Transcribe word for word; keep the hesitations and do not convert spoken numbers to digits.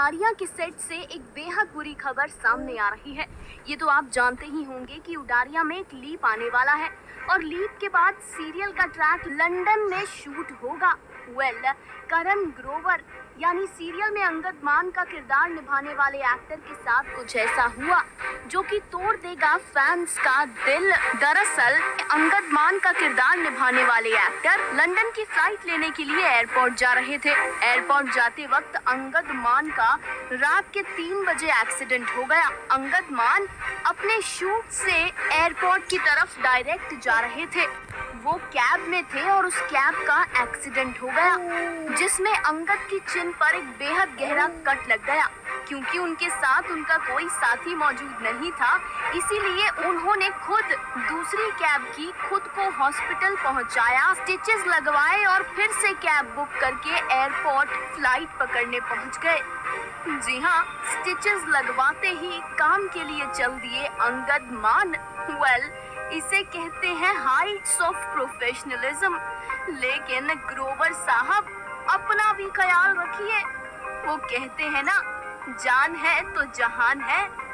उडारियां के सेट से एक बेहद बुरी खबर सामने आ रही है। ये तो आप जानते ही होंगे कि उडारियां में एक लीप आने वाला है और लीप के बाद सीरियल का ट्रैक लंदन में शूट होगा। वेल well, करण ग्रोवर यानी सीरियल में अंगद मान का किरदार निभाने वाले एक्टर के साथ कुछ ऐसा हुआ जो कि तोड़ देगा फैंस का दिल। दरअसल अंगद मान का किरदार निभाने वाले एक्टर लंदन की फ्लाइट लेने के लिए एयरपोर्ट जा रहे थे। एयरपोर्ट जाते वक्त अंगद मान का रात के तीन बजे एक्सीडेंट हो गया। अंगद मान अपने शूट से एयरपोर्ट की तरफ डायरेक्ट जा रहे थे। वो कैब में थे और उस कैब का एक्सीडेंट हो गया, जिसमें अंगद की चिन पर एक बेहद गहरा कट लग गया। क्योंकि उनके साथ उनका कोई साथी मौजूद नहीं था, इसीलिए उन्होंने खुद दूसरी कैब की, खुद को हॉस्पिटल पहुंचाया, स्टिचेस लगवाए और फिर से कैब बुक करके एयरपोर्ट फ्लाइट पकड़ने पहुंच गए। जी हाँ, स्टिचेस लगवाते ही काम के लिए चल दिए अंगद मान। वेल इसे कहते हैं हाइट्स ऑफ प्रोफेशनलिज्म। लेकिन ग्रोवर साहब अपना भी ख्याल रखिए। वो कहते हैं ना, जान है तो जहान है।